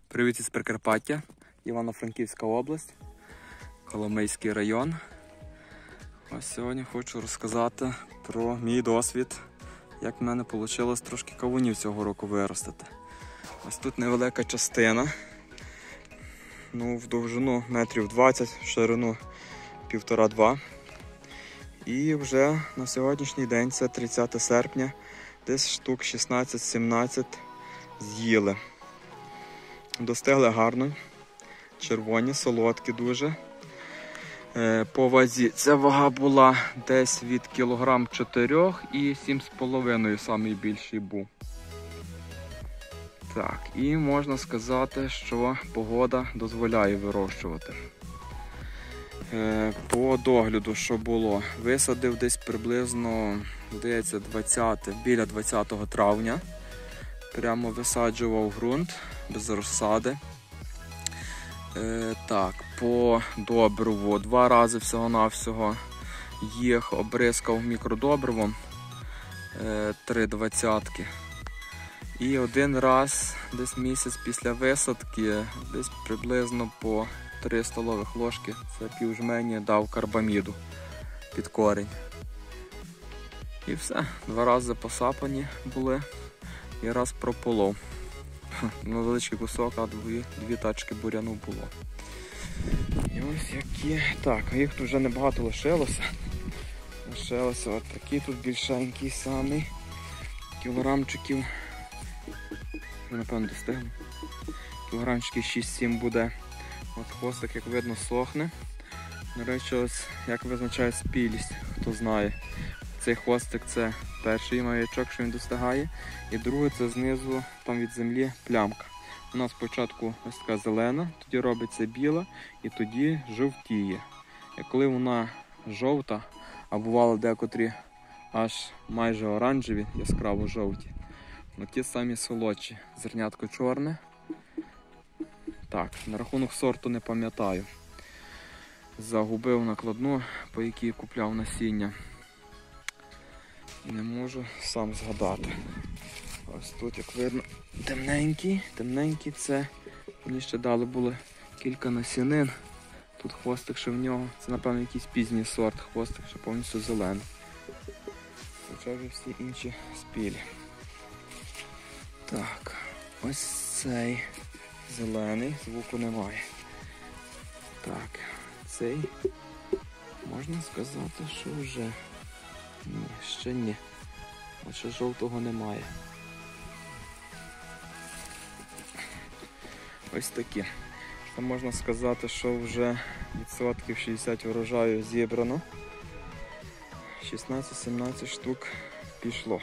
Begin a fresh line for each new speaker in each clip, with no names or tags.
Привіт із Прикарпаття, Івано-Франківська область, Коломийський район. Ось сьогодні хочу розказати про мій досвід, як в мене вийшло трошки кавунів цього року виростити. Ось тут невелика частина, в довжину метрів 20, в ширину 1,5-2. І вже на сьогоднішній день, це 30 серпня, десь штук 16-17 з'їли. Достигли гарно, червоні, солодкі дуже. По вазі ця вага була десь від 4 і 7,5 найбільший був. Так, і можна сказати, що погода дозволяє вирощувати. По догляду, що було, висадив десь приблизно, здається, біля 20 травня. Прямо висаджував ґрунт без розсади. Так, по добриву 2 рази всього-навсього їх обрискав мікродобривом 3 двадцятки. І один раз, десь місяць після висадки, десь приблизно по 3 столових ложки, це півжмені, дав карбаміду під корінь. І все, 2 рази посапані були і раз прополов. Невеличкий кусок, а 2 тачки буряну було. І ось які. Так, їх тут вже небагато лишилося. Лишилося от такі тут більшенький самий. Кілограмчиків. Напевно, достигли. Кілограмчиків 6-7 буде. От хвостик, як видно, сохне. До речі, ось як визначає спілість, хто знає. Цей хвостик це перший маячок, що він достигає. І другий це знизу, там від землі, плямка. Вона спочатку ось така зелена, тоді робиться біла і тоді жовтіє. І коли вона жовта, а бувало декотрі аж майже оранжеві, яскраво жовті, ті самі солодші. Зернятко чорне. Так, на рахунок сорту не пам'ятаю. Загубив накладну, по якій купляв насіння. І не можу сам згадати. Ось тут, як видно, темненький це. Мені ще дали було кілька насінин. Тут хвостик ще в нього. Це, напевно, якийсь пізній сорт. Хвостик ще повністю зелений. Хоча вже всі інші спілі. Так, ось цей зелений, звуку немає. Так, цей можна сказати, що вже... Ні, ще ні. От ще жовтого немає. Ось такі. Що можна сказати, що вже відсотків 60 врожаю зібрано. 16-17 штук пішло.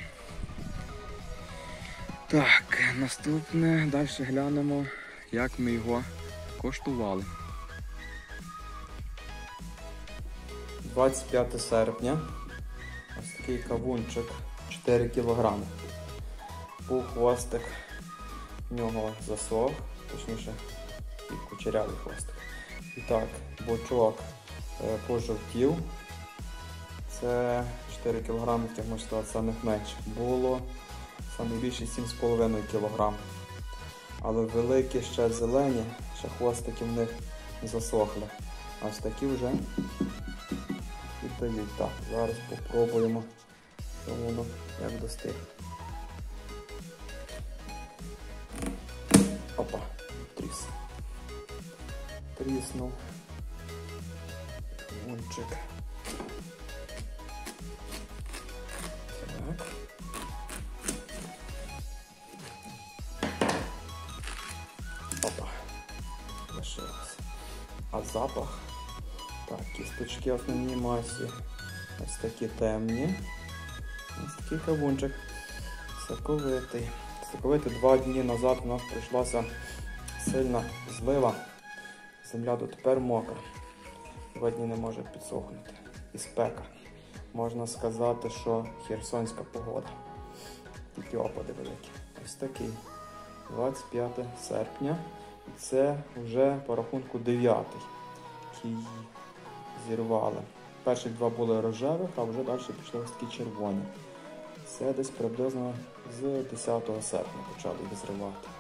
Так, наступне, далі глянемо, як ми його коштували. 25 серпня. Ось такий кавунчик, 4 кг. Був хвостик, в нього засох, точніше, і кучерявий хвостик. І так, бочок пожовтів. Це 4 кг, як можна сказати, самих менше. Було найбільше 7,5 кг. Але великі ще зелені, ще хвостики в них засохли. А ось такі вже віддають. Так, зараз попробуємо, що воно як достиг. Опа, тріснув. Кавунчик. Так. Опа, лишилось. А запах? Так, кісточки в основній масі ось такі темні. Ось такий кавунчик. Соковитий. 2 дні назад у нас прийшлася сильна злива. Земля дотепер мокра. 2 дні не може підсохнути. І спека. Можна сказати, що херсонська погода. Тільки опади великі. Ось такий. 25 серпня. І це вже по рахунку 9-й. Який зірвали. Перші 2 були рожевих, а вже далі пішли ось такі червоні. Це десь приблизно з 10 серпня почали їх зривати.